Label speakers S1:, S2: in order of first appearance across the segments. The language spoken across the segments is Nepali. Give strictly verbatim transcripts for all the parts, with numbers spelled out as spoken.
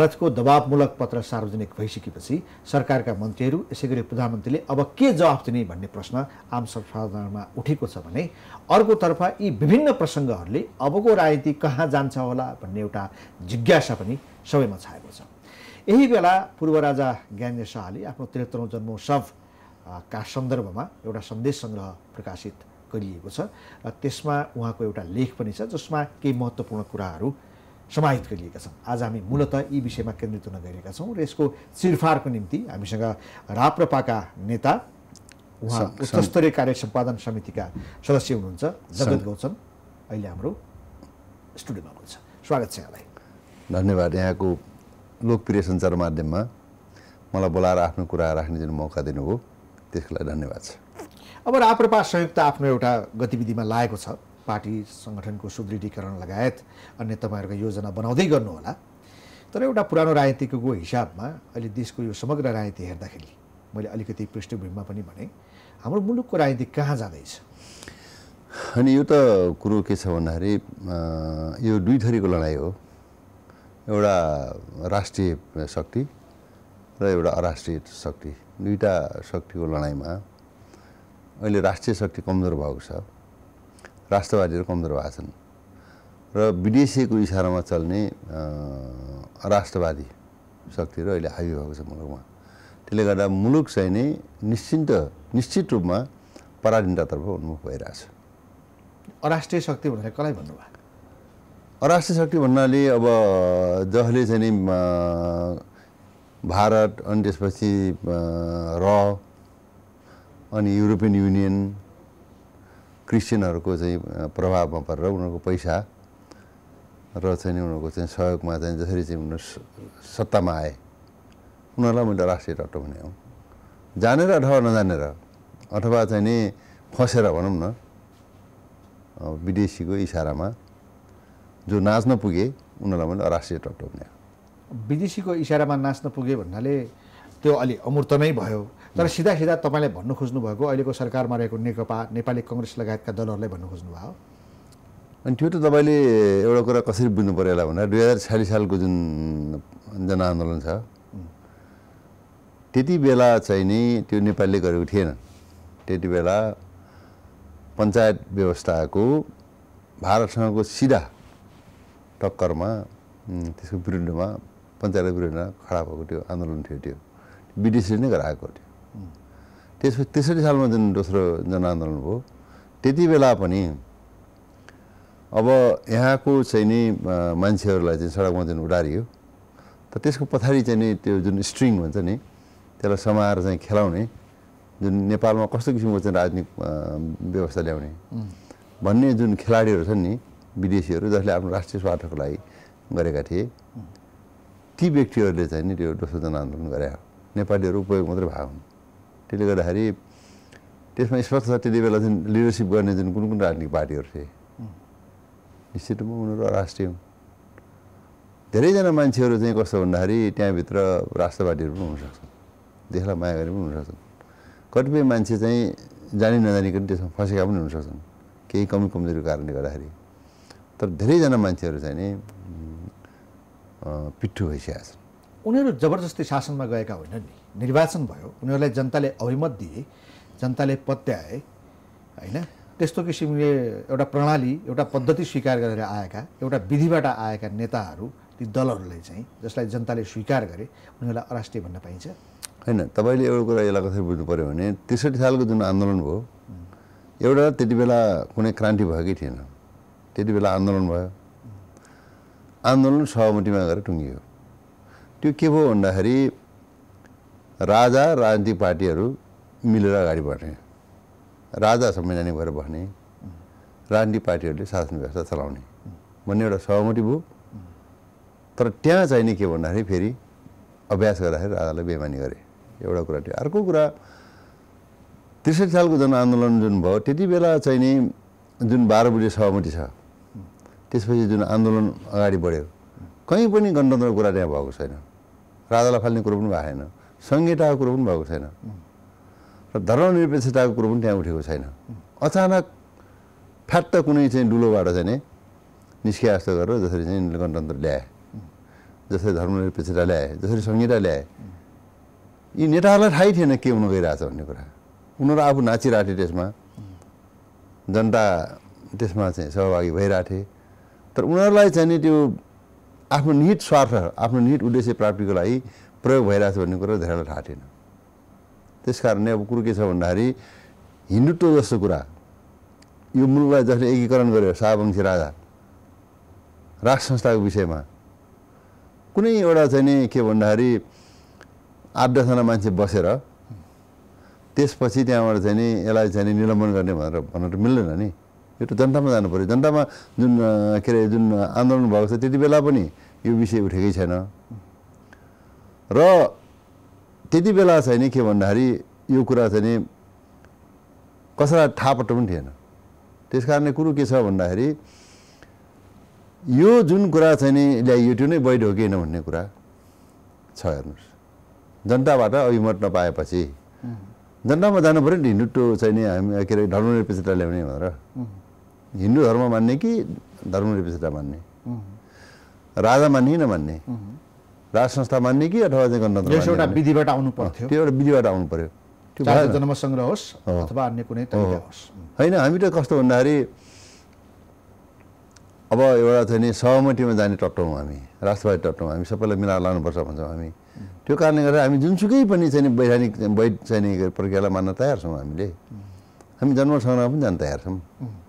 S1: भारतको दबावमूलक पत्र सार्वजनिक भइसकेपछि सरकारका मन्त्रीहरू यसैगरी प्रधानमन्त्रीले अब के जवाफ दिने भन्ने प्रश्न आम सर्वसाधारणमा उठेको छ भने अर्कोतर्फ यी विभिन्न प्रसङ्गहरूले अबको राजनीति कहाँ जान्छ होला भन्ने एउटा जिज्ञासा पनि सबैमा छाएको छ। यही बेला पूर्व राजा ज्ञानेन्द्र शाहले आफ्नो त्रिहत्तरौँ जन्मोत्सव का सन्दर्भमा एउटा सन्देश सङ्ग्रह प्रकाशित गरिएको छ र त्यसमा उहाँको एउटा लेख पनि छ जसमा केही महत्त्वपूर्ण कुराहरू समाहित गरिएका छन्। आज हामी मूलतः यी विषयमा केन्द्रित हुन गइरहेका छौँ र यसको चिरफारको निम्ति हामीसँग राप्रपाका नेता उहाँ उच्चस्तरीय कार्य सम्पादन समितिका सदस्य हुनुहुन्छ जगत गौतम अहिले हाम्रो स्टुडियोमा हुनुहुन्छ। स्वागत छ यहाँलाई।
S2: धन्यवाद। यहाँको लोकप्रिय सञ्चार माध्यममा मलाई बोलाएर आफ्नो कुरा राख्ने जुन मौका दिनुभयो त्यसको लागि धन्यवाद छ।
S1: अब राप्रपा संयुक्त आफ्नो एउटा गतिविधिमा लागेको छ, पार्टी सङ्गठनको सुदृढीकरण लगायत अन्य तपाईँहरूको योजना बनाउँदै गर्नुहोला। तर एउटा पुरानो राजनीतिको हिसाबमा अहिले देशको यो समग्र राजनीति हेर्दाखेरि मैले अलिकति पृष्ठभूमिमा पनि भने हाम्रो मुलुकको राजनीति कहाँ जाँदैछ?
S2: अनि यो त कुरो के छ भन्दाखेरि यो दुई थरीको लडाइँ हो। एउटा राष्ट्रिय शक्ति र एउटा अराष्ट्रिय शक्ति, दुईवटा शक्तिको लडाइँमा अहिले राष्ट्रिय शक्ति कमजोर भएको छ, राष्ट्रवादीहरू कमजोर भएका छन् र विदेशीको इसारामा चल्ने राष्ट्रवादी शक्तिहरू अहिले हाबी भएको छ मुलुकमा। त्यसले गर्दा मुलुक चाहिँ नै निश्चिन्त निश्चित रूपमा पराधीनतातर्फ उन्मुख भइरहेछ।
S1: अराष्ट्रिय शक्ति भनेर कसलाई भन्नुभयो?
S2: अराष्ट्रिय शक्ति भन्नाले अब जसले चाहिँ नि भारत अनि त्यसपछि र अनि युरोपियन युनियन क्रिस्चियनहरूको चाहिँ प्रभावमा परेर उनीहरूको पैसा र चाहिँ उनीहरूको चाहिँ सहयोगमा चाहिँ जसरी चाहिँ उनीहरू सत्तामा आए उनीहरूलाई मैले राष्ट्रिय तत्त्व भने हो। जानेर अथवा नजानेर अथवा चाहिँ नि फसेर भनौँ न विदेशीको इसारामा जो नाच्न पुगे उनीहरूलाई मैले अराष्ट्रिय तत्त्व भने।
S1: विदेशीको इसारामा नाच्न पुगे भन्नाले त्यो अलि अमूर्त नै भयो। तर सिधा सिधा तपाईँले भन्नु खोज्नुभएको अहिलेको सरकारमा रहेको नेकपा नेपाली कङ्ग्रेस लगायतका दलहरूलाई भन्नु खोज्नुभयो।
S2: अनि त्यो त तपाईँले एउटा कुरा कसरी बुझ्नु पऱ्यो होला भन्दा दुई हजार छयालिस सालको जुन जनआन्दोलन छ त्यति बेला चाहिँ नि त्यो नेपालले गरेको थिएन। त्यति बेला पञ्चायत व्यवस्थाको भारतसँगको सिधा टक्करमा त्यसको विरुद्धमा पञ्चायतको विरुद्धमा खडा भएको त्यो आन्दोलन थियो। त्यो विदेशीले नै गराएको थियो। त्यसपछि त्रिसठी सालमा जुन दोस्रो जनआन्दोलन भयो त्यति बेला पनि अब यहाँको चाहिँ नि मान्छेहरूलाई चाहिँ सडकमा जुन उडारियो त त्यसको पछाडि चाहिँ नि त्यो जुन स्ट्रिङ भन्छ नि त्यसलाई समाएर चाहिँ खेलाउने जुन नेपालमा कस्तो किसिमको चाहिँ राजनीतिक व्यवस्था ल्याउने भन्ने जुन खेलाडीहरू छन् नि विदेशीहरू जसले आफ्नो राष्ट्रिय स्वार्थको लागि गरेका थिए ती व्यक्तिहरूले चाहिँ नि त्यो दोस्रो जनआन्दोलन गरे। नेपालीहरू उपयोग मात्रै भएको हुन्। त्यसले गर्दाखेरि त्यसमा स्पष्ट छ त्यति बेला जुन लिडरसिप गर्ने जुन कुन कुन राजनीतिक पार्टीहरू थिए निश्चित रूपमा उनीहरू अराष्ट्रिय हुन्। धेरैजना मान्छेहरू चाहिँ कस्तो भन्दाखेरि त्यहाँभित्र राष्ट्रवादीहरू पनि हुनसक्छन्, देशलाई माया गर्ने पनि हुनसक्छन्। कतिपय मान्छे चाहिँ जानी नजानिकन त्यसमा फँसेका पनि हुनसक्छन् केही कमी कमजोरीको कारणले गर्दाखेरि। तर धेरैजना मान्छेहरू चाहिँ नि पिट्ठु भइसकेका छन्।
S1: उनीहरू जबरजस्ती शासनमा गएका होइनन् नि, निर्वाचन भयो, उनीहरूलाई जनताले अभिमत दिए, जनताले पत्याए होइन। त्यस्तो किसिमले एउटा प्रणाली एउटा पद्धति स्वीकार गरेर आएका एउटा विधिबाट आएका नेताहरू ती दलहरूलाई चाहिँ जसलाई जनताले स्वीकार गरे उनीहरूलाई अराष्ट्रिय भन्न पाइन्छ
S2: होइन? तपाईँले एउटा कुरा यसलाई कसरी बुझ्नु पऱ्यो भने त्रिसठी सालको जुन आन्दोलन भयो एउटा त्यति बेला कुनै क्रान्ति भएकै थिएन। त्यति बेला आन्दोलन भयो, आन्दोलन सहमतिमा गएर टुङ्गियो। त्यो के भयो भन्दाखेरि राजा राजनीतिक पार्टीहरू मिलेर अगाडि बढ्ने, राजा संवैधानिक भएर बस्ने, राजनीतिक पार्टीहरूले शासन व्यवस्था चलाउने भन्ने एउटा सहमति भयो। तर त्यहाँ चाहिँ नि के भन्दाखेरि फेरि अभ्यास गर्दाखेरि राजालाई बेइमानी गरे, एउटा कुरा थियो। अर्को कुरा त्रिसठी सालको जनआन्दोलन जुन भयो त्यति बेला चाहिँ नि जुन बाह्र बुढे सहमति छ त्यसपछि जुन आन्दोलन अगाडि बढ्यो कहीँ पनि गणतन्त्रको कुरा त्यहाँ भएको छैन, राजालाई फाल्ने कुरो पनि भएको छैन, संहिताको कुरो पनि भएको छैन र धर्मनिरपेक्षताको कुरो पनि त्यहाँ उठेको छैन। अचानक फ्याट्ट कुनै चाहिँ डुलोबाट चाहिँ नि निस्किया जस्तो गरेर जसरी चाहिँ गणतन्त्र ल्याए जसरी धर्मनिरपेक्षता ल्याए, जसरी संहिता ल्याए, यी नेताहरूलाई थाहै थिएन के हुन गइरहेछ भन्ने कुरा। उनीहरू आफू नाचिरहेथे, त्यसमा जनता त्यसमा चाहिँ सहभागी भइरहेथे। तर उनीहरूलाई चाहिँ नि त्यो आफ्नो निहित स्वार्थ, आफ्नो निहित उद्देश्य प्राप्तिको लागि प्रयोग भइरहेछ भन्ने कुरा धेरैलाई थाहा थिएन। त्यस कारणले अब कुरो के छ भन्दाखेरि हिन्दुत्व जस्तो कुरा, यो मुलुकलाई जसले एकीकरण गर्यो, शाहवंशी राजा राष्ट्र संस्थाको विषयमा कुनै एउटा चाहिँ नि के भन्दाखेरि आठ दसजना मान्छे बसेर त्यसपछि त्यहाँबाट चाहिँ नि यसलाई चाहिँ नि निलम्बन गर्ने भनेर भन्न त मिल्दैन नि। यो त जनतामा जानु पऱ्यो। जनतामा जुन के अरे जुन आन्दोलन भएको छ त्यति बेला पनि यो विषय उठेकै छैन र त्यति बेला चाहिँ नि के भन्दाखेरि यो कुरा चाहिँ नि कसैलाई थाहा पट्ट पनि थिएन। त्यस कारणले कुरो के छ भन्दाखेरि यो जुन कुरा चाहिँ नि ल्याइयो त्यो नै वैध हो कि होइन भन्ने कुरा छ। हेर्नुहोस्, जनताबाट अभिमत नपाएपछि जनतामा जानु पऱ्यो नि। हिन्दुत्व चाहिँ नि हामी के अरे धर्मनिरपेक्षता ल्याउने भनेर हिन्दू धर्म मान्ने कि धर्मनिरपेक्षता मान्ने, राजा मान्ने कि नमान्ने, राज संस्था मान्ने कि अथवा चाहिँ गणतन्त्र
S1: एउटा विधिबाट आउनु पर्थ्यो।
S2: त्यो एउटा विधिबाट आउनु पर्यो। त्यो
S1: जन्मसङ्ग्रह होस् अथवा अन्य कुनै तरिका होस्।
S2: होइन, हामी त कस्तो भन्दाखेरि अब एउटा चाहिँ नि सहमतिमा जाने तत्त्व हौँ हामी, राष्ट्रवादी तत्त्व हौँ हामी, सबैलाई मिलाएर लानुपर्छ भन्छौँ हामी। त्यो कारणले गर्दा हामी जुनसुकै पनि चाहिँ वैधानिक वैध चाहिँ प्रक्रियालाई मान्न तयार छौँ। हामीले हामी जन्मसङ्ग्रह पनि जान तयार छौँ।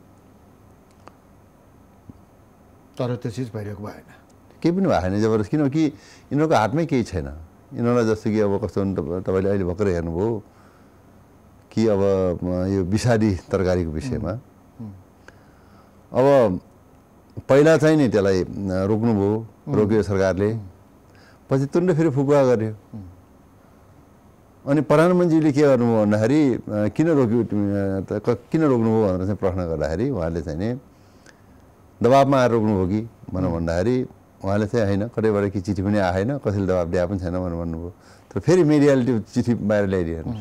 S1: तर त्यो चिज भइरहेको भएन,
S2: केही पनि भएन जबरजस्त। किनकि यिनीहरूको हातमै केही छैन। यिनीहरूलाई जस्तो कि अब कस्तो भने तपाईँले अहिले भर्खरै हेर्नुभयो कि अब यो विषादी तरकारीको विषयमा अब पहिला चाहिँ नि त्यसलाई रोक्नुभयो, रोक्यो सरकारले, पछि तुरन्त फेरि फुकुवा गर्यो। अनि प्रधानमन्त्रीले के गर्नुभयो भन्दाखेरि किन रोक्यो किन रोक्नुभयो भनेर चाहिँ प्रश्न गर्दाखेरि उहाँले चाहिँ नि दबाबमा आएर रोक्नुभयो कि भनेर भन्दाखेरि उहाँले चाहिँ होइन, कतैबाट कि चिठी पनि आएन, कसैले दबाब दिए पनि छैन भनेर भन्नुभयो। तर फेरि मिडियाले त्यो चिठी बाहिर ल्याइदियो।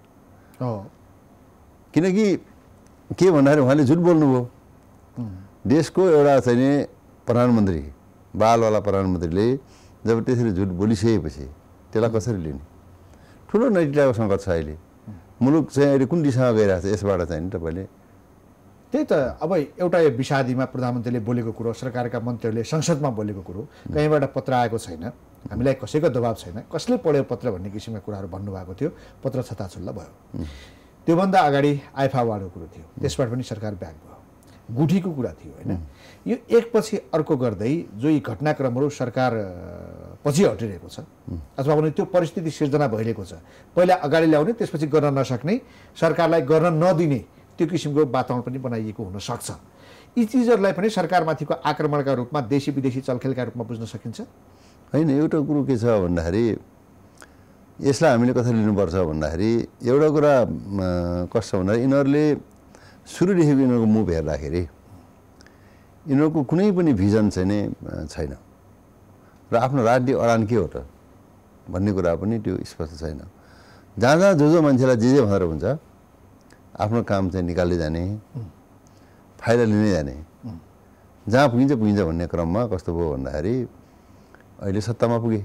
S2: किनकि के भन्दाखेरि उहाँले झुट बोल्नुभयो। देशको एउटा चाहिँ नि प्रधानमन्त्री, बालवाला प्रधानमन्त्रीले जब त्यसरी झुट बोलिसकेपछि त्यसलाई कसरी लिने? ठुलो नैतिकताको सङ्कट छ अहिले। मुलुक चाहिँ अहिले कुन दिशामा गइरहेको छ यसबाट चाहिँ नि तपाईँले
S1: त्यही त। अब एउटा यो विषादीमा प्रधानमन्त्रीले बोलेको कुरो, सरकारका मन्त्रीहरूले संसदमा बोलेको कुरो कहीँबाट पत्र आएको छैन, हामीलाई कसैको दबाब छैन, कसले पढ्यो पत्र भन्ने किसिमका कुराहरू भन्नुभएको थियो। पत्र छताछुल्ला भयो। त्योभन्दा अगाडि आइफावाडको कुरो थियो, त्यसबाट पनि सरकार ब्याक भयो। गुठीको कुरा थियो होइन। यो एकपछि अर्को गर्दै जो यी घटनाक्रमहरू सरकार पछि हटिरहेको छ अथवा भने त्यो परिस्थिति सिर्जना भइरहेको छ, पहिला अगाडि ल्याउने त्यसपछि गर्न नसक्ने, सरकारलाई गर्न नदिने त्यो किसिमको वातावरण पनि बनाइएको हुनसक्छ। यी चिजहरूलाई पनि सरकारमाथिको आक्रमणका रूपमा देशी विदेशी चलखेलका रूपमा बुझ्न सकिन्छ।
S2: होइन, एउटा कुरो के छ भन्दाखेरि यसलाई हामीले कसरी लिनुपर्छ भन्दाखेरि एउटा कुरा कस्तो भन्दाखेरि यिनीहरूले सुरुदेखिको यिनीहरूको मुभ हेर्दाखेरि यिनीहरूको कुनै पनि भिजन चाहिँ नै छैन र आफ्नो राजनीतिक अडान के हो त भन्ने कुरा पनि त्यो स्पष्ट छैन। जहाँ जहाँ जो जो मान्छेलाई जे जे भनेर हुन्छ आफ्नो काम चाहिँ निकाल्दै जाने, फाइदा लिँदै जाने, जहाँ पुगिन्छ पुगिन्छ भन्ने क्रममा कस्तो भयो भन्दाखेरि अहिले सत्तामा पुगे।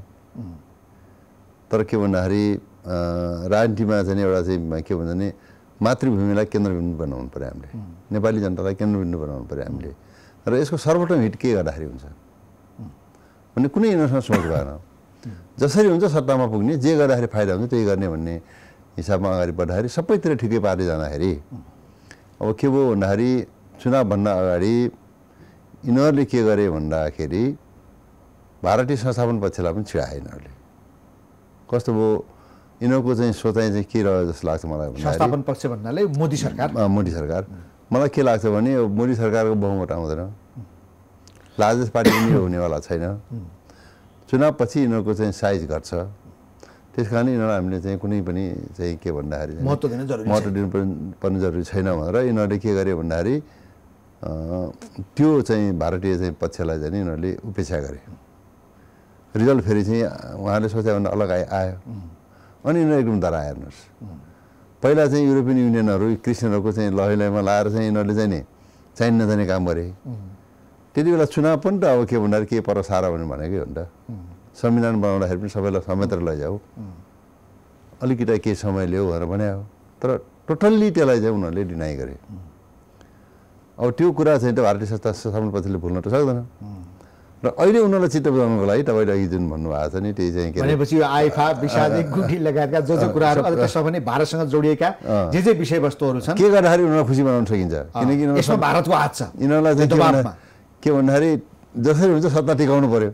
S2: तर के भन्दाखेरि राजनीतिमा चाहिँ एउटा चाहिँ के भन्छ भने मातृभूमिलाई केन्द्रबिन्दु बनाउनु पऱ्यो हामीले, नेपाली जनतालाई केन्द्रबिन्दु बनाउनु पऱ्यो हामीले। र यसको सर्वोत्तम हिट के गर्दाखेरि हुन्छ भन्ने कुनै यिनीहरूसँग सोच भएन। जसरी हुन्छ सत्तामा पुग्ने, जे गर्दाखेरि फाइदा हुन्छ त्यही गर्ने भन्ने हिसाबमा अगाडि बढ्दाखेरि सबैतिर ठिकै पार्दै जाँदाखेरि अब के भयो भन्दाखेरि चुनावभन्दा अगाडि यिनीहरूले के गरे भन्दाखेरि भारतीय संस्थापन पक्षलाई पनि छिडाए यिनीहरूले। कस्तो भयो यिनीहरूको चाहिँ सोचाइ चाहिँ के रह्यो जस्तो लाग्छ मलाई भन्दा
S1: संस्थापन पक्ष भन्नाले मोदी सरकार।
S2: मोदी सरकार मलाई के लाग्छ भने मोदी सरकारको बहुमत आउँदैन, लार्जेस्ट पार्टी पनि हुनेवाला छैन, चुनावपछि यिनीहरूको चाहिँ साइज घट्छ। त्यस कारण यिनीहरूलाई हामीले चाहिँ कुनै पनि चाहिँ के भन्दाखेरि
S1: महत्त्व दिनु जरुरी
S2: महत्त्व दिनुपर्ने जरुरी छैन भनेर यिनीहरूले के गरे भन्दाखेरि त्यो चाहिँ भारतीय चाहिँ पक्षलाई चाहिँ यिनीहरूले उपेक्षा गरे। रिजल्ट फेरि चाहिँ उहाँले सोचेभन्दा अलग आयो आयो अनि यिनीहरू एकदम डराए। हेर्नुहोस्, पहिला चाहिँ युरोपियन युनियनहरू क्रिस्चियनहरूको चाहिँ लय लयमा लाएर चाहिँ यिनीहरूले चाहिँ नि चाहिने नजाने काम गरे। त्यति बेला चुनाव पनि त अब के भन्दाखेरि के पर सारा भन्ने भनेकै हो नि त। संविधान बनाउँदाखेरि पनि सबैलाई समेतेर लैजाऊ अलिकति केही समय लियो भनेर भने हो तर टोटल्ली त्यसलाई चाहिँ उनीहरूले डिनाइ गरे अब त्यो कुरा चाहिँ त भारतीय संस्था सभापतिले भुल्न त सक्दैन र अहिले उनीहरूलाई चित्त बुझाउनको लागि तपाईँले अघि जुन भन्नुभएको छ नि त्यही चाहिँ के
S1: भनेपछि यो आइफा विषादी गुठी लगायतका जो जो कुराहरू अझ त्यसमा पनि भारतसँग जोडिएका जे जे विषयवस्तुहरू छन्
S2: के गर्दाखेरि उनीहरूलाई खुसी बनाउन सकिन्छ किनकि
S1: यसमा भारतको हात छ
S2: यिनीहरूलाई चाहिँ के भन्दा के भन्दाखेरि जसरी हुन्छ सत्ता टिकाउनु पर्यो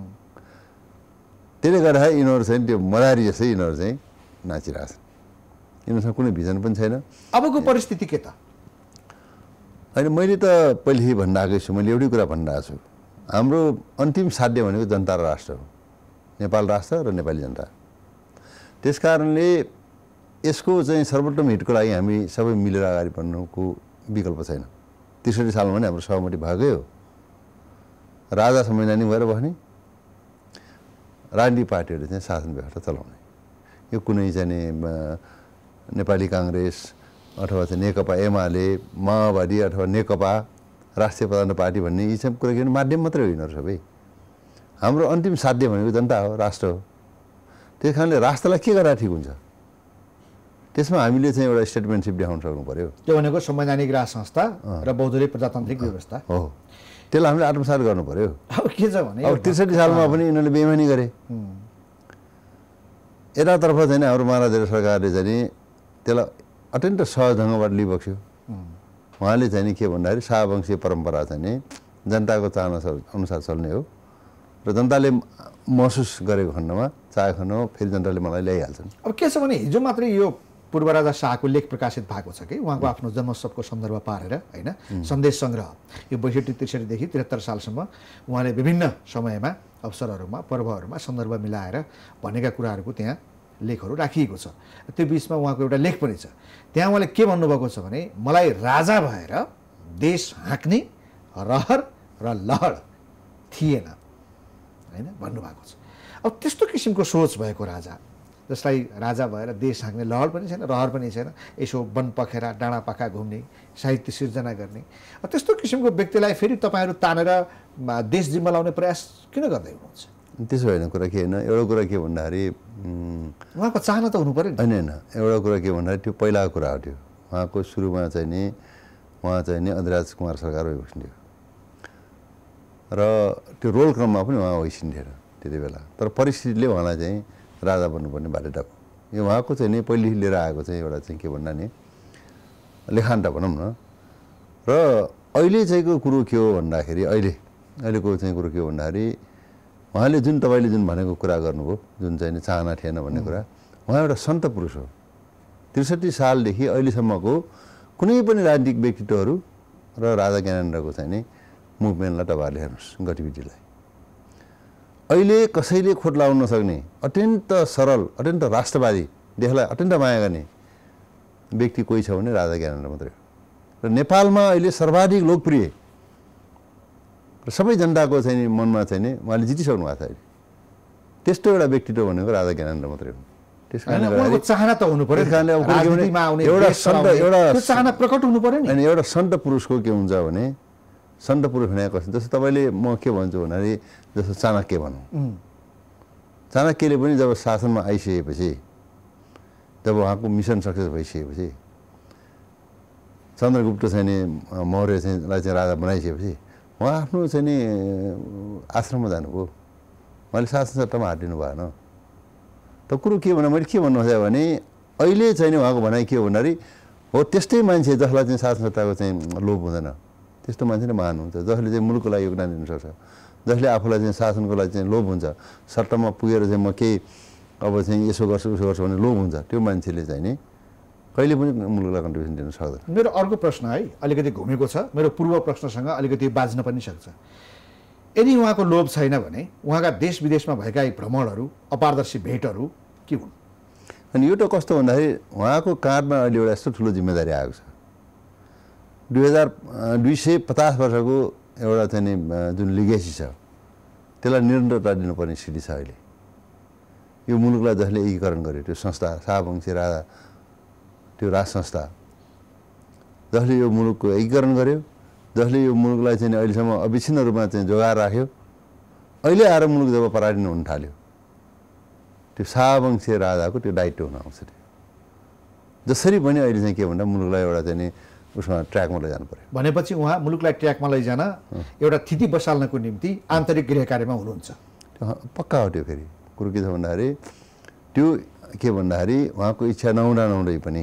S2: त्यसले गर्दाखेरि यिनीहरू चाहिँ त्यो मदारी जस्तै यिनीहरू चाहिँ नाचिरहेछन् यिनीहरूसँग कुनै भिजन पनि छैन
S1: अबको परिस्थिति के त
S2: होइन मैले त पहिलेदेखि भनिरहेकै छु मैले एउटै कुरा भनिरहेको छु हाम्रो अन्तिम साध्य भनेको जनता र राष्ट्र हो नेपाल राष्ट्र र नेपाली जनता त्यस कारणले यसको चाहिँ सर्वोत्तम हितको लागि हामी सबै मिलेर अगाडि बढ्नुको विकल्प छैन त्रिसठी सालमा पनि हाम्रो सहमति भएकै हो राजा संवैधानिक भएर बस्ने राजनीतिक पार्टीहरूले चाहिँ शासन व्यवस्था चलाउने यो कुनै चाहिँ नेपाली काङ्ग्रेस अथवा चाहिँ नेकपा एमाले माओवादी अथवा नेकपा राष्ट्रिय प्रधान पार्टी भन्ने यी सब कुरा के माध्यम मात्रै हो यिनीहरू सबै हाम्रो अन्तिम साध्य भनेको जनता हो राष्ट्र हो त्यस कारणले राष्ट्रलाई के गर्दा ठिक हुन्छ त्यसमा हामीले चाहिँ एउटा स्टेटमेन्टसिप देखाउन सक्नु पर्यो
S1: त्यो भनेको संवैधानिक राज संस्था र बहुदलीय प्रजातान्त्रिक व्यवस्था
S2: हो त्यसलाई हामीले आत्मसात गर्नु पर्यो
S1: अब के छ भने
S2: अब त्रिसठी सालमा पनि यिनीहरूले बेइमानी गरे यतातर्फ चाहिँ हाम्रो महाराजा सरकारले चाहिँ त्यसलाई अत्यन्त सहज ढङ्गबाट लिइबक्स्यो उहाँले चाहिँ नि के भन्दाखेरि शाहवंशीय परम्परा चाहिँ नि जनताको चाहना अनुसार चल्ने हो र जनताले महसुस गरेको खण्डमा चाहेको खण्डमा फेरि जनताले मलाई ल्याइहाल्छन्
S1: अब के छ भने हिजो मात्रै यो पूर्व राजा शाहको लेख प्रकाशित भएको छ कि उहाँको आफ्नो जन्मोत्सवको सन्दर्भ पारेर होइन सन्देश सङ्ग्रह यो बैसठी त्रिसठीदेखि त्रिहत्तर सालसम्म उहाँले विभिन्न समयमा अवसरहरूमा पर्वहरूमा सन्दर्भ मिलाएर भनेका कुराहरूको त्यहाँ लेखहरू राखिएको छ त्यो बिचमा उहाँको एउटा लेख पनि छ त्यहाँ उहाँले के भन्नुभएको छ भने मलाई राजा भएर देश हाँक्ने रहर र लहर थिएन होइन भन्नुभएको छ अब त्यस्तो किसिमको सोच भएको राजा जसलाई राजा भएर देश हाँक्ने लहर पनि छैन रहर पनि छैन यसो वन पखेरा डाँडा पाखा घुम्ने साहित्य सिर्जना गर्ने त्यस्तो किसिमको व्यक्तिलाई फेरि तपाईँहरू तानेर देश जिम्मा प्रयास किन गर्दै हुनुहुन्छ
S2: त्यसो होइन कुरा के होइन एउटा कुरा के भन्दाखेरि
S1: उहाँको चाहना त हुनु पऱ्यो नि
S2: होइन होइन एउटा कुरा के भन्दाखेरि त्यो पहिलाको कुरा हो त्यो उहाँको सुरुमा चाहिँ नि उहाँ चाहिँ नि अधिराज कुमार सरकार भइबस्न्थ्यो र त्यो रोल क्रममा पनि उहाँ होइसिन्थेन त्यति बेला तर परिस्थितिले उहाँलाई चाहिँ राजा बन्नुपर्ने बाध्यता भयो यो उहाँको चाहिँ नि पहिले लिएर आएको चाहिँ एउटा चाहिँ के भन्दा नि लेखान्त भनौँ न र अहिले चाहिँको कुरो के हो भन्दाखेरि अहिले अहिलेको चाहिँ कुरो के हो भन्दाखेरि उहाँले जुन तपाईँले जुन भनेको कुरा गर्नुभयो जुन चाहिँ नि चाहना थिएन भन्ने कुरा उहाँ एउटा सन्त पुरुष हो त्रिसठी सालदेखि अहिलेसम्मको कुनै पनि राजनीतिक व्यक्तित्वहरू र राजा ज्ञानेन्द्रको चाहिँ नि मुभमेन्टलाई तपाईँहरूले हेर्नुहोस् गतिविधिलाई अहिले कसैले खोट लाउन नसक्ने अत्यन्त सरल अत्यन्त राष्ट्रवादी देशलाई अत्यन्त माया गर्ने व्यक्ति कोही छ भने राजा ज्ञानेन्द्र मात्रै हो र नेपालमा अहिले सर्वाधिक लोकप्रिय र सबै जनताको चाहिँ मनमा चाहिँ नि उहाँले जितिसक्नु भएको छ अहिले त्यस्तो एउटा व्यक्तित्व भनेको राजा ज्ञानेन्द्र मात्रै हो त्यस कारणले
S1: चाहना त हुनु पर्यो
S2: एउटा सन्त एउटा
S1: चाहना प्रकट हुनु पर्यो नि
S2: अनि एउटा सन्त पुरुषको के हुन्छ भने सन्त पुरुष भनेको कस्तो जस्तो तपाईँले म के भन्छु भन्दाखेरि जस्तो चाणक्य भनौँ चाणक्यले पनि जब शासनमा आइसकेपछि जब उहाँको मिसन सक्सेस भइसकेपछि चन्द्रगुप्त चाहिँ नि मौर्य चाहिँलाई चाहिँ राजा बनाइसकेपछि उहाँ आफ्नो चाहिँ नि आश्रममा जानुभयो उहाँले शासन सत्तामा हात दिनु भएन त कुरो के भन्नु मैले के भन्नु खोजेँ भने अहिले चाहिँ नि उहाँको भनाइ के हो भन्दाखेरि हो त्यस्तै मान्छे जसलाई चाहिँ शासन सत्ताको चाहिँ लोभ हुँदैन त्यस्तो मान्छे नै महान हुन्छ जसले चाहिँ मुलुकको लागि योगदान दिन सक्छ जसले आफूलाई चाहिँ शासनको लागि चाहिँ लोभ हुन्छ सट्टामा पुगेर चाहिँ म केही अब चाहिँ यसो गर्छु उसो गर्छु भने लोभ हुन्छ त्यो मान्छेले चाहिँ नि कहिले पनि मुलुकलाई कन्ट्रिब्युसन दिन सक्दैन
S1: मेरो अर्को प्रश्न है अलिकति घुमेको छ मेरो पूर्व प्रश्नसँग अलिकति बाज्न पनि सक्छ यदि उहाँको लोभ छैन भने उहाँका देश विदेशमा भएका यी भ्रमणहरू अपारदर्शी भेटहरू के हुन्
S2: अनि यो त कस्तो भन्दाखेरि उहाँको काँधमा अहिले एउटा यस्तो ठुलो जिम्मेदारी आएको छ दुई हजार दुई सय पचास वर्षको एउटा चाहिँ नि जुन लिगेसी छ त्यसलाई निरन्तरता दिनुपर्ने स्थिति छ अहिले यो मुलुकलाई जसले एकीकरण गर्यो त्यो संस्था शाहवंशी राजा त्यो राज संस्था जसले यो मुलुकको एकीकरण गर्यो जसले यो मुलुकलाई चाहिँ अहिलेसम्म अविच्छिन्न रूपमा चाहिँ जोगाएर राख्यो अहिले आएर मुलुक जब पराधीन हुन थाल्यो त्यो शाहवंशीय राजाको त्यो दायित्व हुन आउँछ त्यो जसरी पनि अहिले चाहिँ के भन्दा मुलुकलाई एउटा चाहिँ नि उसमा ट्र्याकमा लैजानु पर्यो
S1: भनेपछि उहाँ मुलुकलाई ट्र्याकमा लैजान एउटा थिति बसाल्नको निम्ति आन्तरिक गृह कार्यमा हुनुहुन्छ
S2: पक्का हो त्यो फेरि कुरो के छ भन्दाखेरि त्यो के भन्दाखेरि उहाँको इच्छा नहुँदा नहुँदै पनि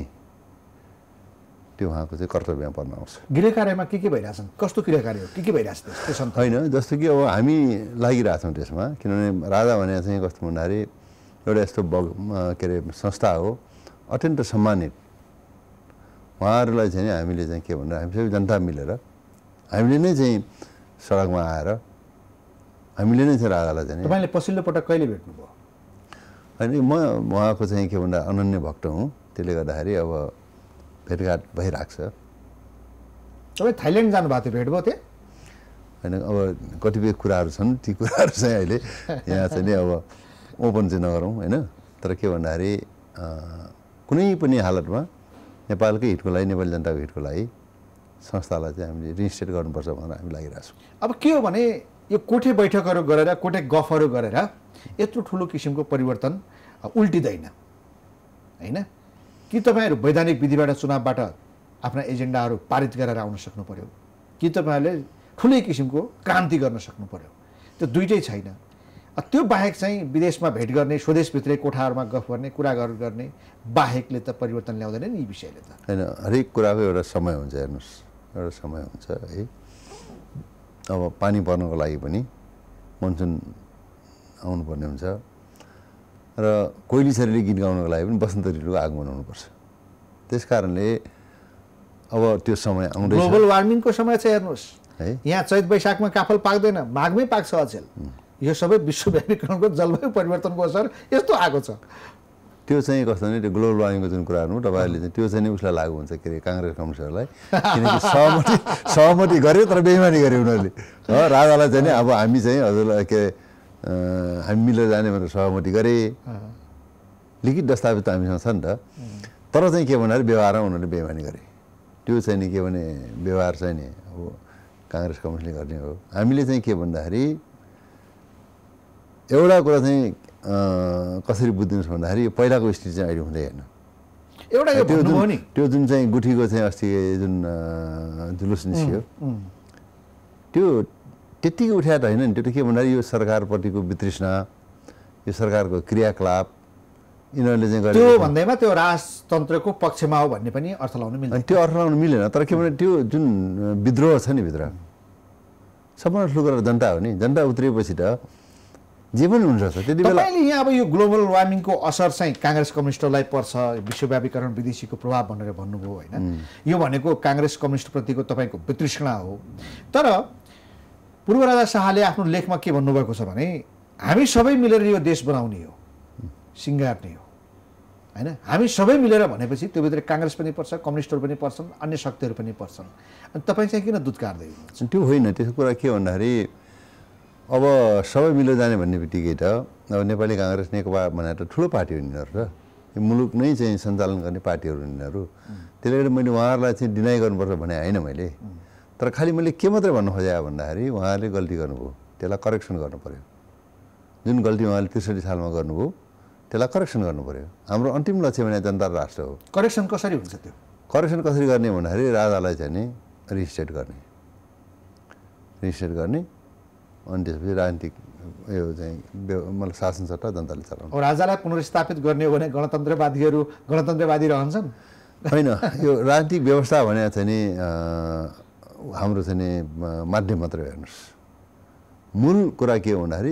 S2: त्यो उहाँको चाहिँ कर्तव्यमा पर्न आउँछ
S1: गृह कार्यमा के के भइरहेछन् कस्तो गृह कार्य हो के के भइरहेछ त्यसमा
S2: होइन जस्तो कि अब हामी लागिरहेछौँ त्यसमा किनभने राजा भने चाहिँ कस्तो भन्दाखेरि एउटा यस्तो बग के अरे संस्था हो अत्यन्त सम्मानित उहाँहरूलाई चाहिँ हामीले चाहिँ के भन्दा हामी सबै जनता मिलेर हामीले नै चाहिँ सडकमा आएर हामीले नै चाहिँ राजालाई चाहिँ
S1: तपाईँले पछिल्लो पटक कहिले भेट्नुभयो
S2: होइन म उहाँको चाहिँ के भन्दा अनन्य भक्त हुँ त्यसले गर्दाखेरि अब भेटघाट भइरहेको छ
S1: तपाईँ थाइल्यान्ड जानुभएको थियो भेट भयो त्यहाँ
S2: होइन अब कतिपय कुराहरू छन् ती कुराहरू चाहिँ अहिले यहाँ चाहिँ नि अब ओपन चाहिँ नगरौँ होइन तर के भन्दाखेरि कुनै पनि हालतमा नेपालकै हितको लागि नेपाली जनताको हितको लागि संस्थालाई चाहिँ हामीले रिजिस्ट्रेट गर्नुपर्छ भनेर हामी लागिरहेको छौँ
S1: अब के हो भने यो कोठे बैठकहरू गरेर कोठे गफहरू गरेर यत्रो ठुलो किसिमको परिवर्तन उल्टिँदैन होइन कि तपाईँहरू वैधानिक विधिबाट चुनावबाट आफ्ना एजेन्डाहरू पारित गरेर आउन सक्नु पर्यो कि तपाईँहरूले ठुलै किसिमको क्रान्ति गर्न सक्नु पर्यो त्यो दुइटै छैन त्यो बाहेक चाहिँ विदेशमा भेट गर्ने स्वदेशभित्रै कोठाहरूमा गफ गर्ने कुरा गर्ने बाहेकले त परिवर्तन ल्याउँदैन नि यी विषयले त
S2: होइन हरेक कुराको एउटा समय हुन्छ हेर्नुहोस् एउटा समय हुन्छ है अब पानी पर्नको लागि पनि मनसुन आउनुपर्ने हुन्छ र कोइली छरीले गीत गाउनको लागि पनि बसन्त ऋतुको आगमन हुनुपर्छ त्यस कारणले अब त्यो समय आउँदैछ
S1: ग्लोबल वार्मिङको समय छ हेर्नुहोस्
S2: है
S1: यहाँ चैत वैशाखमा काफल पाक्दैन माघमै पाक्छ अचेल यो सबै विश्वव्यापीकरणको जलवायु परिवर्तनको असर यस्तो आएको छ
S2: त्यो चाहिँ कस्तो भने त्यो ग्लोबल वार्मिङको जुन कुराहरू हो तपाईँहरूले चाहिँ त्यो चाहिँ नि उसलाई लागु हुन्छ के अरे काङ्ग्रेस कम्युनिस्टहरूलाई किनकि सहमति सहमति गरे तर बेइमानी गरे उनीहरूले राजालाई चाहिँ नि अब हामी चाहिँ हजुरलाई के हामी मिलेर जाने भनेर सहमति गरे लिखित दस्तावेज त हामीसँग छ नि त तर चाहिँ के भन्दाखेरि व्यवहारमा उनीहरूले बेइमानी गरे त्यो चाहिँ नि के भने व्यवहार चाहिँ नि अब काङ्ग्रेस कम्युनिस्टले गर्ने हो हामीले चाहिँ के भन्दाखेरि एउटा कुरा चाहिँ कसरी बुझिदिनुहोस् भन्दाखेरि यो पहिलाको स्थिति चाहिँ अहिले हुँदै होइन
S1: एउटा यो
S2: त्यो
S1: भन्नुभयो नि
S2: त्यो जुन चाहिँ गुठीको चाहिँ अस्ति जुन जुलुस निस्क्यो त्यो त्यत्तिकै उठाएर होइन नि त्यो त के भन्दाखेरि यो सरकारप्रतिको वितृष्णा यो सरकारको क्रियाकलाप यिनीहरूले चाहिँ
S1: त्यो भन्दैमा त्यो राजतन्त्रको पक्षमा हो भन्ने पनि अर्थ लाउनु मिल्दैन
S2: त्यो अर्थ लाउनु मिलेन तर के भने त्यो जुन विद्रोह छ नि भित्र सबभन्दा ठुलो कुरा जनता हो नि जनता उत्रिएपछि त जे पनि हुनसक्छ त्यति बेला
S1: तपाईँले यहाँ अब यो ग्लोबल वार्मिङको असर चाहिँ काङ्ग्रेस कम्युनिस्टलाई पर्छ विश्वव्यापीकरण विदेशीको प्रभाव भनेर भन्नुभयो होइन यो भनेको काङ्ग्रेस कम्युनिस्टप्रतिको तपाईँको वितृष्णा हो तर पूर्व राजा शाहले आफ्नो लेखमा के भन्नुभएको छ भने हामी सबै मिलेर यो देश बनाउने हो सिङ्गार्ने हो होइन हामी सबै मिलेर भनेपछि त्योभित्र काङ्ग्रेस पनि पर्छ कम्युनिस्टहरू पनि पर्छन् अन्य शक्तिहरू पनि पर्छन् अनि तपाईँ चाहिँ किन दुत्कार्दै हुनुहुन्छ
S2: त्यो होइन त्यसको कुरा के भन्दाखेरि अब सबै मिलेर जाने भन्ने बित्तिकै त अब नेपाली काङ्ग्रेस नेकपा भनेर त ठुलो पार्टी हो यिनीहरू र यो मुलुक नै चाहिँ सञ्चालन गर्ने पार्टीहरू यिनीहरू त्यसले गर्दा मैले उहाँहरूलाई चाहिँ डिनाइ गर्नुपर्छ भने होइन मैले तर खालि मैले के मात्रै भन्नु खोजेँ भन्दाखेरि उहाँहरूले गल्ती गर्नुभयो त्यसलाई करेक्सन गर्नु पऱ्यो जुन गल्ती उहाँले त्रिसठी सालमा गर्नुभयो त्यसलाई करेक्सन गर्नु पऱ्यो हाम्रो अन्तिम लक्ष्य भने जनता र राष्ट्र हो
S1: करेक्सन कसरी हुन्छ त्यो
S2: करेक्सन कसरी गर्ने भन्दाखेरि राजालाई चाहिँ नि रिजिस्ट्रेट गर्ने रिजिस्ट्रेट गर्ने अनि त्यसपछि राजनीतिक यो चाहिँ मतलब शासन सत्ता जनताले चलाउनु
S1: अब राजालाई पुनर्स्थापित गर्ने हो भने गणतन्त्रवादीहरू गणतन्त्रवादी रहन्छन्
S2: होइन यो राजनीतिक व्यवस्था भने चाहिँ नि हाम्रो चाहिँ नि माध्यम मात्रै हेर्नुहोस् मूल कुरा के हो भन्दाखेरि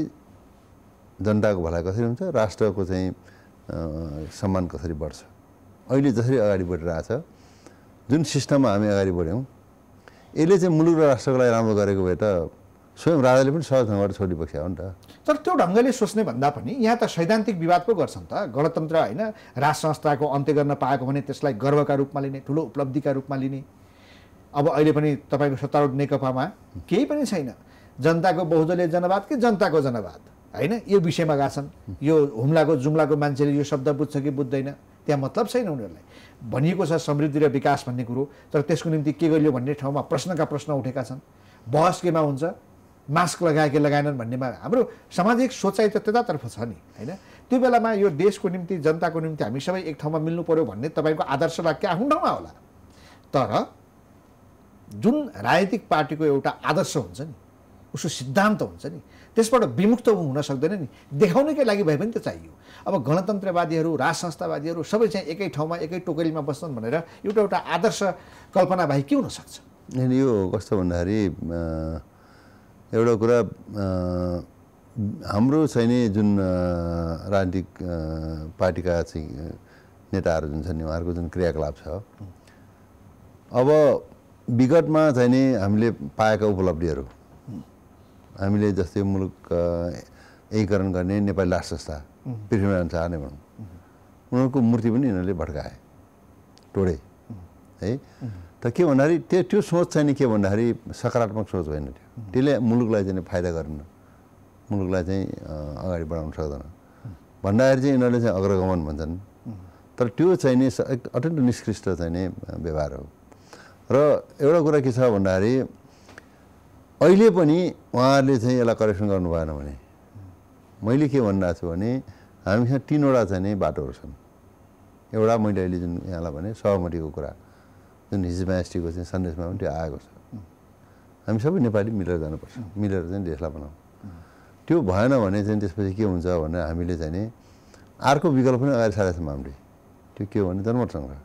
S2: जनताको भलाइ कसरी हुन्छ राष्ट्रको चाहिँ सम्मान कसरी बढ्छ अहिले जसरी अगाडि बढिरहेछ जुन सिस्टममा हामी अगाडि बढ्यौँ यसले चाहिँ मुलुक र राष्ट्रको लागि राम्रो गरेको भए त स्वयं राजाले पनि सहज ढङ्गबाट छोडिपक्ष हो नि त
S1: तर त्यो ढङ्गले सोच्ने भन्दा पनि यहाँ त सैद्धान्तिक विवाद पो गर्छन् त गणतन्त्र होइन राज संस्थाको अन्त्य गर्न पाएको भने त्यसलाई गर्वका रूपमा लिने ठुलो उपलब्धिका रूपमा लिने अब अहिले पनि तपाईँको सत्तारूढ नेकपामा केही पनि छैन जनताको बहुदलीय जनवाद कि जनताको जनवाद होइन यो विषयमा गाछन् यो हुम्लाको जुम्लाको मान्छेले यो शब्द बुझ्छ कि बुझ्दैन त्यहाँ मतलब छैन उनीहरूलाई भनिएको छ समृद्धि र विकास भन्ने कुरो तर त्यसको निम्ति के गरियो भन्ने ठाउँमा प्रश्नका प्रश्न उठेका छन् बहस केमा हुन्छ मास्क लगाए कि लगाएनन् भन्नेमा हाम्रो सामाजिक सोचाइ त त्यतातर्फ छ नि होइन। त्यो बेलामा यो देशको निम्ति जनताको निम्ति हामी सबै एक ठाउँमा मिल्नु पर्यो भन्ने तपाईँको आदर्श वाक्य आफ्नो ठाउँमा होला, तर जुन राजनीतिक पार्टीको एउटा आदर्श हुन्छ नि, उसको सिद्धान्त हुन्छ नि, त्यसबाट विमुक्त हुन सक्दैन नि, देखाउनकै लागि भए पनि त चाहियो। अब गणतन्त्रवादीहरू राज संस्थावादीहरू सबै चाहिँ एकै ठाउँमा एकै टोकरीमा बस्छन् भनेर एउटा एउटा आदर्श कल्पना बाहेक के हुन सक्छ?
S2: यो कस्तो भन्दाखेरि एउटा कुरा हाम्रो चाहिँ नि जुन राजनीतिक पार्टीका चाहिँ नेताहरू जुन छन् उहाँहरूको जुन क्रियाकलाप छ, अब विगतमा चाहिँ नि हामीले पाएका उपलब्धिहरू, हामीले जस्तै मुलुक एकीकरण गर्ने नेपाली राज संस्था पृथ्वीनारायण शाह नै भनौँ, उनीहरूको मूर्ति पनि यिनीहरूले भड्काए, तोडे है। त के भन्दाखेरि त्यो त्यो सोच चाहिँ नि के भन्दाखेरि सकारात्मक सोच होइन, त्यो त्यसले मुलुकलाई चाहिँ फाइदा गरेन, मुलुकलाई चाहिँ अगाडि बढाउन सक्दैन भन्दाखेरि चाहिँ यिनीहरूले चाहिँ अग्रगमन भन्छन्। तर त्यो चाहिँ नि अत्यन्त निष्कृष्ट चाहिँ नि व्यवहार हो। र एउटा कुरा के छ भन्दाखेरि अहिले पनि उहाँहरूले चाहिँ यसलाई करेक्सन गर्नु भएन भने मैले के भनिरहेको छु भने हामीसँग तिनवटा चाहिँ नि बाटोहरू छन्। एउटा मैले अहिले जुन यहाँलाई भने सहमतिको कुरा, जुन हिजोमास्टीको चाहिँ सन्देशमा पनि त्यो आएको छ, हामी सबै नेपाली मिलेर जानुपर्छ, मिलेर चाहिँ देशलाई बनाऊ। त्यो भएन भने चाहिँ त्यसपछि के हुन्छ भने हामीले चाहिँ नि अर्को विकल्प पनि अगाडि सारेको छौँ हामीले। त्यो के हो भने जनमत सङ्ग्रह,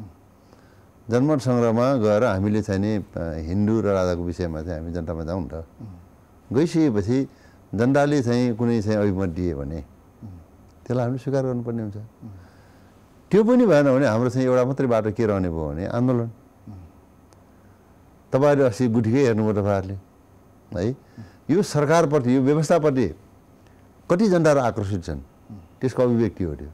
S2: जनमत सङ्ग्रहमा गएर हामीले चाहिँ नि हिन्दू र राजाको विषयमा चाहिँ हामी जनतामा जाउँ त। गइसकेपछि जनताले चाहिँ कुनै चाहिँ अभिमत दिए भने त्यसलाई हामीले स्वीकार गर्नुपर्ने हुन्छ। त्यो पनि भएन भने हाम्रो चाहिँ एउटा मात्रै बाटो के रहने भयो भने आन्दोलन। तपाईँहरूले अस्ति गुठीकै हेर्नुभयो तपाईँहरूले है, यो सरकारप्रति यो व्यवस्थाप्रति कति जनताहरू आकर्षित छन्, त्यसको अभिव्यक्ति हो त्यो।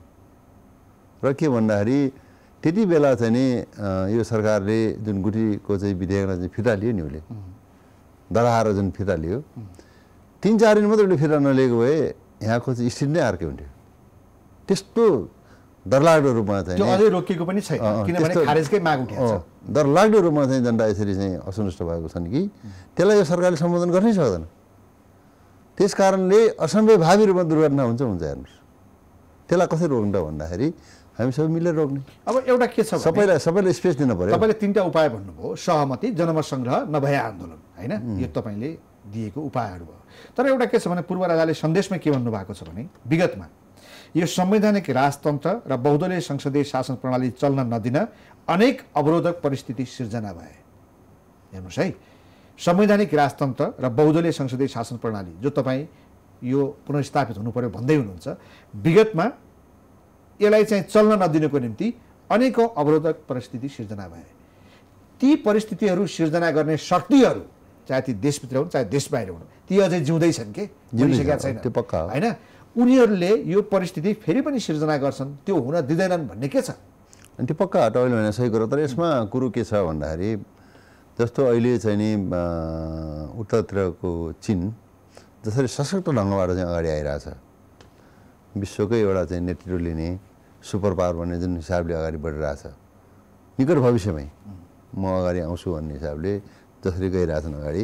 S2: र के भन्दाखेरि त्यति बेला चाहिँ नि यो सरकारले जुन गुठीको चाहिँ विधेयकलाई चाहिँ फिर्ता लियो नि, उसले दराएर जुन फिर्ता लियो, तिन चार दिन मात्रै उसले फिर्ता नलिएको भए यहाँको चाहिँ स्थिति नै अर्कै हुन्थ्यो। त्यस्तो डरलाग्दो रूपमा चाहिँ
S1: अझै रोकिएको पनि छैन, किनभने खारेजकै माग उठेको छ।
S2: डरलाग्दो रूपमा चाहिँ जनता यसरी चाहिँ असन्तुष्ट भएको छन् कि त्यसलाई यो सरकारले सम्बोधन गर्नै सक्दैन। त्यस कारणले असम्भवभावी रूपमा दुर्घटना हुन्छ हुन्छ हेर्नुहोस्। त्यसलाई कसरी रोक्नु त भन्दाखेरि हामी सबै मिलेर रोक्ने।
S1: अब एउटा के छ,
S2: सबैलाई सबैलाई स्पेस दिन पऱ्यो।
S1: तपाईँले तिनवटा उपाय भन्नुभयो, सहमति, जनमत सङ्ग्रह, नभए आन्दोलन होइन, यो तपाईँले दिएको उपायहरू भयो। तर एउटा के छ भने पूर्व राजाले सन्देशमा के भन्नुभएको छ भने विगतमा यो संवैधानिक राजतन्त्र र बहुदलीय संसदीय शासन प्रणाली चल्न नदिन अनेक अवरोधक परिस्थिति सिर्जना भए। हेर्नुहोस् है, संवैधानिक राजतन्त्र र बहुदलीय संसदीय शासन प्रणाली जो तपाईँ यो पुनर्स्थापित हुनु पर्यो भन्दै हुनुहुन्छ, विगतमा यसलाई चाहिँ चल्न नदिनुको निम्ति अनेकौँ अवरोधक परिस्थिति सिर्जना भए। ती परिस्थितिहरू सिर्जना गर्ने शक्तिहरू चाहे ती देशभित्र हुन् चाहे देश बाहिर हुन्, ती अझै जिउँदैछन् के, जिउसकेका छैन होइन। उनीहरूले यो परिस्थिति फेरि पनि सिर्जना गर्छन्, त्यो हुन दिँदैनन् भन्ने के छ?
S2: अनि त्यो पक्का तपाईँले भने सही कुरो। तर यसमा कुरो के छ भन्दाखेरि जस्तो अहिले चाहिँ नि उत्तरतिरको चीन जसरी सशक्त ढङ्गबाट चाहिँ अगाडि आइरहेछ, विश्वकै एउटा चाहिँ नेतृत्व लिने सुपर पावर भन्ने जुन हिसाबले अगाडि बढिरहेछ, निकट भविष्यमै म अगाडि आउँछु भन्ने हिसाबले जसरी गइरहेछन् अगाडि,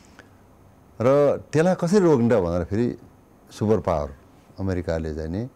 S2: र त्यसलाई कसरी रोक्ने त भनेर फेरि सुपर पावर अमेरिकाले चाहिँ नि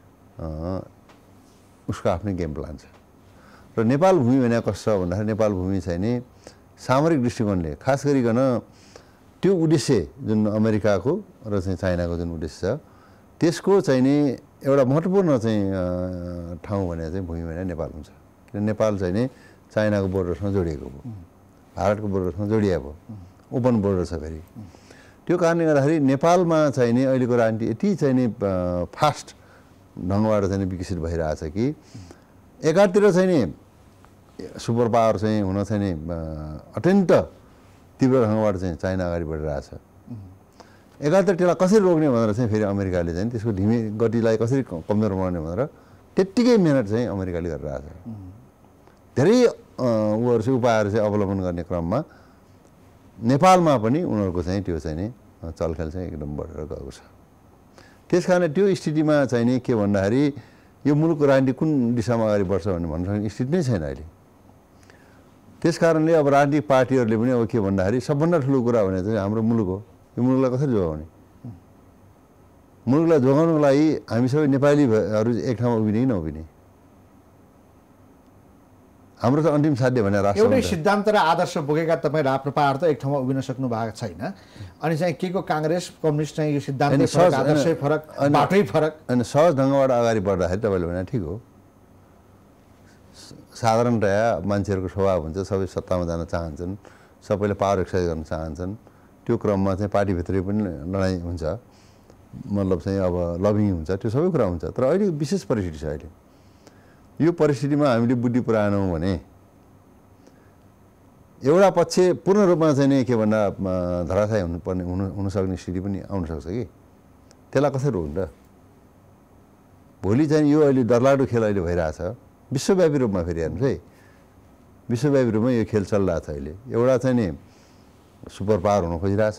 S2: उसको आफ्नै गेम प्लान छ। र नेपाल भूमि भने कस्तो छ भन्दाखेरि नेपाल भूमि चाहिँ नि सामरिक दृष्टिकोणले खास गरिकन त्यो उद्देश्य जुन अमेरिकाको र चाहिँ चाइनाको जुन उद्देश्य छ त्यसको चाहिँ नि एउटा महत्त्वपूर्ण चाहिँ ठाउँ भने चाहिँ भूमि भने नेपाल हुन्छ। किन नेपाल चाहिँ नि चाइनाको बोर्डरसँग जोडिएको भयो, भारतको बोर्डरसँग जोडिएको भयो, ओपन बोर्डर छ फेरि। त्यो कारणले गर्दाखेरि नेपालमा चाहिँ नि अहिलेको राजनीति यति चाहिँ नि फास्ट ढङ्गबाट चाहिँ विकसित भइरहेछ कि एकातिर चाहिँ नि सुपर पावर चाहिँ हुन चाहिँ नि अत्यन्त तीव्र ढङ्गबाट चाहिँ चाइना अगाडि बढिरहेछ, एकातिर त्यसलाई कसरी रोक्ने भनेर चाहिँ फेरि अमेरिकाले चाहिँ त्यसको धिमी गतिलाई कसरी कमजोर बनाउने भनेर त्यत्तिकै मिहिनेत चाहिँ अमेरिकाले गरिरहेछ। धेरै उहरू चाहिँ उपायहरू चाहिँ अवलम्बन गर्ने क्रममा नेपालमा पनि उनीहरूको चाहिँ त्यो चाहिँ नि चलखेल चाहिँ एकदम बढेर गएको छ। त्यस कारणले त्यो स्थितिमा चाहिँ नि के भन्दाखेरि यो मुलुकको राजनीति कुन दिशामा अगाडि बढ्छ भन्ने भन्न सक्ने स्थिति नै छैन अहिले। त्यस कारणले अब राजनीतिक पार्टीहरूले पनि अब के भन्दाखेरि सबभन्दा ठुलो कुरा भने चाहिँ हाम्रो मुलुक हो, यो मुलुकलाई कसरी जोगाउने? मुलुकलाई जोगाउनको लागि हामी सबै नेपालीहरू एक ठाउँमा उभिने कि नउभिने? हाम्रो त अन्तिम साध्य भने राष्ट्र
S1: एउटै सिद्धान्त र आदर्श बोकेका तपाईँ राप्रपाहरू त एक ठाउँमा उभिन सक्नु भएको छैन। अनि चाहिँ के को काङ्ग्रेस कम्युनिस्ट चाहिँ यो सिद्धान्त फरक, आदर्शै फरक, बाटै फरक।
S2: अनि सहज ढङ्गबाट अगाडि बढ्दाखेरि तपाईँले भने ठिक हो। साधारणतया मान्छेहरूको स्वभाव हुन्छ, सबै सत्तामा जान चाहन्छन्, सबैले पावर एक्सर्साइज गर्न चाहन्छन्। त्यो क्रममा चाहिँ पार्टीभित्रै पनि लडाइँ हुन्छ, मतलब चाहिँ अब लबिङ हुन्छ, त्यो सबै कुरा हुन्छ। तर अहिले विशेष परिस्थिति छ। अहिले यो परिस्थितिमा हामीले बुद्धि पुऱ्याएनौँ भने एउटा पक्ष पूर्ण रूपमा चाहिँ नि के भन्दा धराशायी हुनुपर्ने हुनु हुनसक्ने स्थिति पनि आउन सक्छ कि त्यसलाई कसरी रोक्नु त? भोलि चाहिँ यो अहिले डरलाग्दो खेल अहिले भइरहेछ विश्वव्यापी रूपमा। फेरि हेर्नुहोस् है, विश्वव्यापी रूपमा यो खेल चलिरहेछ अहिले। एउटा चाहिँ नि सुपर पावर हुन खोजिरहेछ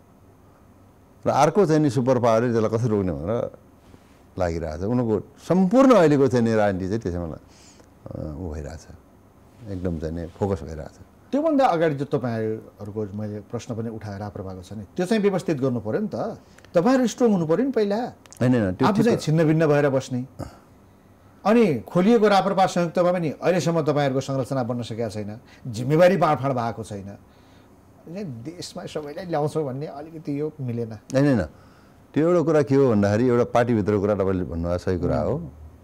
S2: र अर्को चाहिँ नि सुपर पावरले त्यसलाई कसरी रोक्ने भनेर लागिरहेछ। उनीहरूको सम्पूर्ण अहिलेको चाहिँ नि राजनीति चाहिँ त्यसैमा ऊ भइरहेछ, एकदम चाहिँ नि फोकस भइरहेछ।
S1: त्योभन्दा अगाडि जो तपाईँहरूको मैले प्रश्न पनि उठाएर राप्रपाको छ नि, त्यो चाहिँ व्यवस्थित गर्नु पऱ्यो नि त। तपाईँहरू स्ट्रङ हुनु पऱ्यो नि पहिला,
S2: होइन
S1: आफू चाहिँ छिन्न भिन्न भएर बस्ने। अनि खोलिएको राप्रपा संयुक्तमा पनि अहिलेसम्म तपाईँहरूको संरचना बन्न सकेका छैन, जिम्मेवारी बाँडफाँड भएको छैन। देशमा सबैलाई ल्याउँछौँ भन्ने अलिकति यो मिलेन।
S2: होइन होइन, त्यो एउटा कुरा के हो भन्दाखेरि एउटा पार्टीभित्रको कुरा तपाईँले भन्नुभएको सही कुरा हो।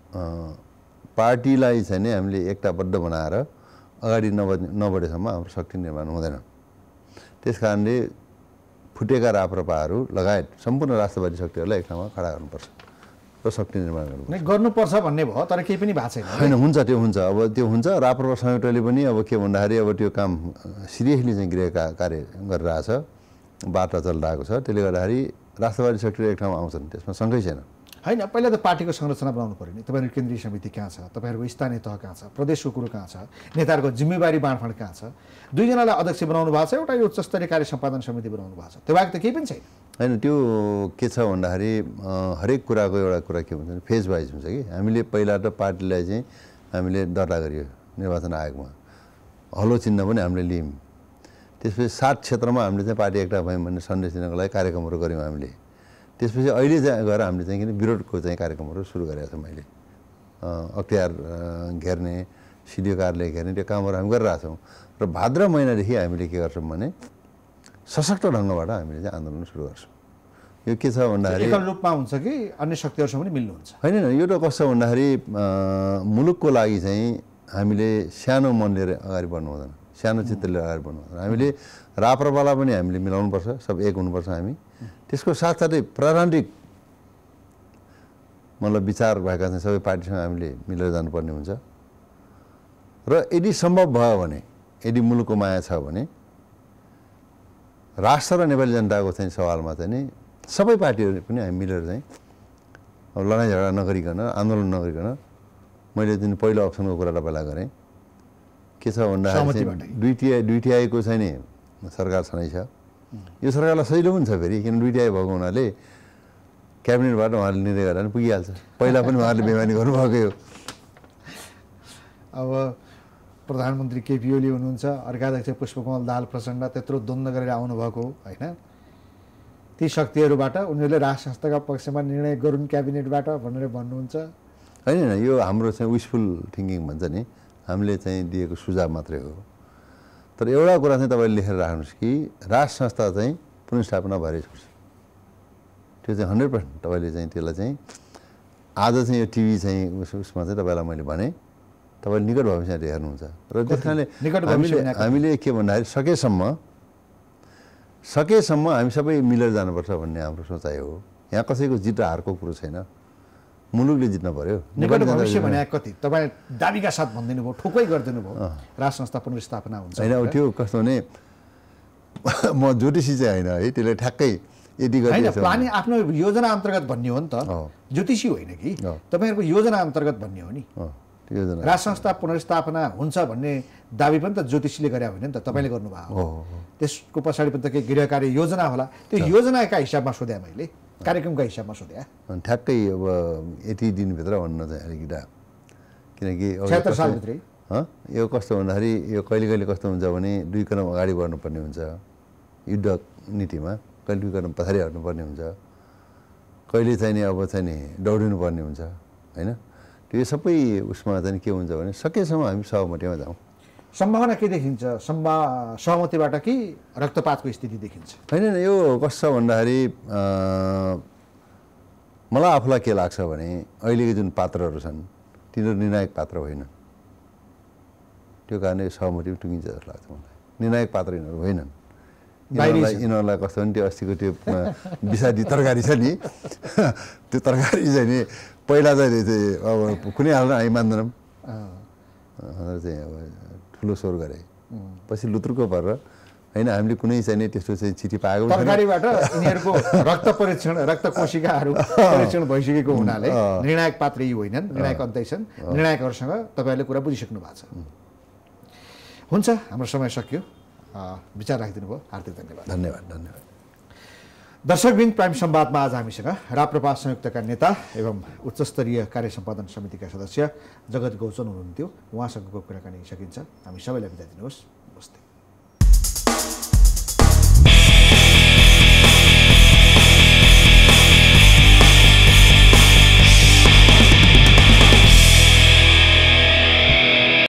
S2: पार्टीलाई चाहिँ नि हामीले एकताबद्ध बनाएर अगाडि नबढ्ने नबढेसम्म हाम्रो शक्ति निर्माण हुँदैन। त्यस कारणले फुटेका राप्रपाहरू लगायत सम्पूर्ण राष्ट्रवादी शक्तिहरूलाई एक ठाउँमा खडा गर्नुपर्छ र शक्ति निर्माण गर्नुपर्छ।
S1: गर्नुपर्छ भन्ने भयो, तर केही पनि भएको छैन।
S2: होइन, हुन्छ, त्यो हुन्छ। अब त्यो हुन्छ। राप्रपा संयुक्तले पनि अब के भन्दाखेरि अब त्यो काम सिरियसली चाहिँ गृह कार्य गरिरहेछ, बाटो चलिरहेको छ। त्यसले गर्दाखेरि राष्ट्रवादी शक्तिहरू एक ठाउँमा आउँछन्, त्यसमा शङ्कै छैन।
S1: होइन, पहिला त पार्टीको संरचना बनाउनु पऱ्यो नि। तपाईँहरूको केन्द्रीय समिति कहाँ छ, तपाईँहरूको स्थानीय तह कहाँ छ, प्रदेशको कुरो कहाँ छ, नेताहरूको जिम्मेवारी बाँडफाँड कहाँ छ? दुईजनालाई अध्यक्ष बनाउनु भएको छ, एउटा यो उच्च स्तरीय कार्य सम्पादन समिति बनाउनु भएको छ, त्यो बाहेक त केही पनि छैन।
S2: होइन, त्यो के छ भन्दाखेरि हरेक कुराको एउटा कुरा के हुन्छ भने फेज वाइज हुन्छ कि। हामीले पहिला त पार्टीलाई चाहिँ हामीले दर्ता गरियो निर्वाचन आयोगमा, हलो चिन्ह पनि हामीले लियौँ। त्यसपछि सात क्षेत्रमा हामीले चाहिँ पार्टी एकता भयौँ भन्ने सन्देश दिनको लागि कार्यक्रमहरू गऱ्यौँ हामीले। त्यसपछि अहिले चाहिँ गएर हामीले चाहिँ किन विरोधको चाहिँ कार्यक्रमहरू सुरु गरेका छौँ। मैले अख्तियार घेर्ने, सिडिओ कार्यालय घेर्ने त्यो कामहरू हामी गरिरहेछौँ। र भाद्र महिनादेखि हामीले के गर्छौँ भने सशक्त ढङ्गबाट हामीले चाहिँ आन्दोलन सुरु गर्छौँ। यो के छ भन्दाखेरि
S1: एकल रूपमा हुन्छ कि अन्य शक्तिहरूसँग पनि मिल्नुहुन्छ?
S2: होइन होइन, यो त कस्तो भन्दाखेरि मुलुकको लागि चाहिँ हामीले सानो मन लिएर अगाडि बढ्नु हुँदैन, सानो चित्त लिएर अगाडि बढ्नु हुँदैन। हामीले राप्रपालाई पनि हामीले मिलाउनुपर्छ, सब एक हुनुपर्छ हामी। त्यसको साथसाथै प्रारम्भिक मतलब विचार भएका चाहिँ सबै पार्टीसँग हामीले मिलेर जानुपर्ने हुन्छ। र यदि सम्भव भयो भने, यदि मुलुकको माया छ भने राष्ट्र र नेपाली जनताको चाहिँ सवालमा चाहिँ नि सबै पार्टीहरू पनि हामी मिलेर चाहिँ अब लडाइँ झगडा नगरिकन, आन्दोलन नगरिकन, मैले जुन पहिलो अप्सनको कुरा तपाईँलाई गरेँ के छ भन्दाखेरि दुई टिआई दुई टिआईको चाहिँ नि सरकार छँदै छ। यो सरकारलाई सजिलो पनि छ फेरि, किन दुई टिआई भएको हुनाले क्याबिनेटबाट उहाँले निर्णय गरेर पनि पुगिहाल्छ। पहिला पनि उहाँले बेमानी गर्नुभएकै हो।
S1: अब प्रधानमन्त्री केपी ओली हुनुहुन्छ, अर्का अध्यक्ष पुष्पकमल दाहाल प्रचण्ड त्यत्रो द्वन्द्व गरेर आउनुभएको होइन। ती शक्तिहरूबाट उनीहरूले राष्ट्र संस्थाका पक्षमा निर्णय गरून् क्याबिनेटबाट भनेर भन्नुहुन्छ।
S2: होइन होइन, यो हाम्रो चाहिँ विसफुल थिङ्किङ भन्छ नि, हामीले चाहिँ दिएको सुझाव मात्रै हो। तर एउटा कुरा चाहिँ तपाईँले लेखेर राख्नुहोस् कि राष्ट्र संस्था चाहिँ पुनर्स्थापना भएरै छोड्छ। त्यो चाहिँ हन्ड्रेड पर्सेन्ट तपाईँले चाहिँ त्यसलाई चाहिँ आज चाहिँ यो टिभी चाहिँ उस उसमा चाहिँ तपाईँलाई मैले भने तपाईँले निकट भविष्यमा हेर्नुहुन्छ। र त्यस कारणले हामीले हामीले के भन्दाखेरि सकेसम्म सकेसम्म हामी सबै मिलेर जानुपर्छ भन्ने हाम्रो सोचाइ हो। यहाँ कसैको जित हारको कुरो छैन, मुलुकले जित्न पर्यो।
S1: निकट भविष्य भने कति तपाईँ दाबीका साथ भनिदिनु भयो, ठोकै गरिदिनु भयो राष्ट्र संस्था पुनर्स्थापना हुन्छ होइन।
S2: अब त्यो कस्तो भने म ज्योतिषी चाहिँ होइन है, त्यसले ठ्याक्कै यदि
S1: होइन, प्लानिङ आफ्नो योजना अन्तर्गत भन्ने हो नि त, ज्योतिषी होइन कि तपाईँहरूको योजना अन्तर्गत भन्ने हो नि। राष्ट्र संस्था पुनर्स्थापना हुन्छ भन्ने दाबी पनि त ज्योतिषीले गरे होइन नि त, तपाईँले गर्नुभएको हो। त्यसको पछाडि पनि त केही गृह कार्य योजना होला, त्यो योजनाका हिसाबमा सोधेँ मैले, कार्यक्रमका हिसाबमा सोधेँ।
S2: ठ्याक्कै अब यति दिनभित्र भन्न चाहिँ अलिकति, किनकि
S1: छत्तर सालभित्रै
S2: यो कस्तो भन्दाखेरि यो कहिले कहिले कस्तो हुन्छ भने दुई कदम अगाडि बढ्नुपर्ने हुन्छ युद्ध नीतिमा, कहिले गर्न पछाडि हट्नुपर्ने हुन्छ, कहिले चाहिँ नि अब चाहिँ नि दौडिनु पर्ने हुन्छ होइन। त्यो सबै उसमा चाहिँ के हुन्छ भने सकेसम्म हामी सहमतिमा जाउँ।
S1: सम्भावना के देखिन्छ? सम्भा सहमतिबाट कि रक्तपातको स्थिति देखिन्छ?
S2: होइन, यो कस्तो छ भन्दाखेरि मलाई आफूलाई के लाग्छ भने अहिलेको जुन पात्रहरू छन् तिनीहरू निर्णायक पात्र होइन। त्यो कारणले सहमति टुङ्गिन्छ जस्तो लाग्छ मलाई। निर्णायक पात्र यिनीहरू होइनन्। यिनीहरूलाई यिनीहरूलाई कस्तो भने त्यो अस्तिको त्यो विषादी तरकारी छ नि त्यो तरकारी चाहिँ नि पहिला चाहिँ अब कुनै हाल्न हामी मान्दैनौँ चाहिँ अब ठुलो स्वर गरे, पछि लुत्रुको परेर होइन हामीले कुनै चाहिँ नि त्यस्तो चाहिँ चिठी पाएको
S1: तरकारीबाट यिनीहरूको रक्त परीक्षण रक्त कोशिकाहरू परीक्षण भइसकेको हुनाले निर्णायक पात्र यी होइनन्, निर्णायक अन्तै छन्। निर्णायकहरूसँग तपाईँहरूले कुरा बुझिसक्नु भएको छ। हुन्छ, हाम्रो समय सकियो। विचार राखिदिनु भयो, हार्दिक धन्यवाद।
S2: धन्यवाद धन्यवाद
S1: दर्शकवृन्द, प्राइम संवादमा आज हामीसँग राप्रपा संयुक्तका नेता एवं उच्चस्तरीय कार्य सम्पादन समितिका सदस्य जगत गौचन हुनुहुन्थ्यो। उहाँसँगको कुराकानी सकिन्छ। हामी सबैलाई बिदा दिनुहोस्। नमस्ते।